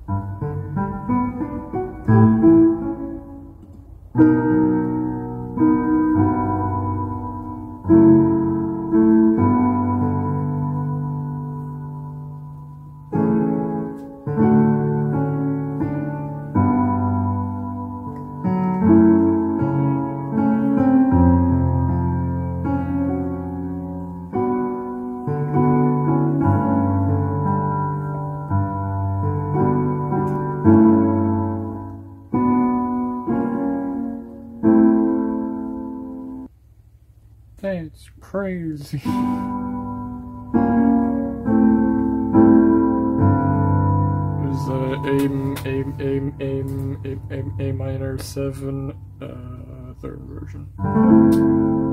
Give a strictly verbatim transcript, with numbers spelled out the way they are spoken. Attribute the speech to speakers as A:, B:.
A: That's crazy. Is uh, A, A, A, A, A, A, A minor seven, uh, third version.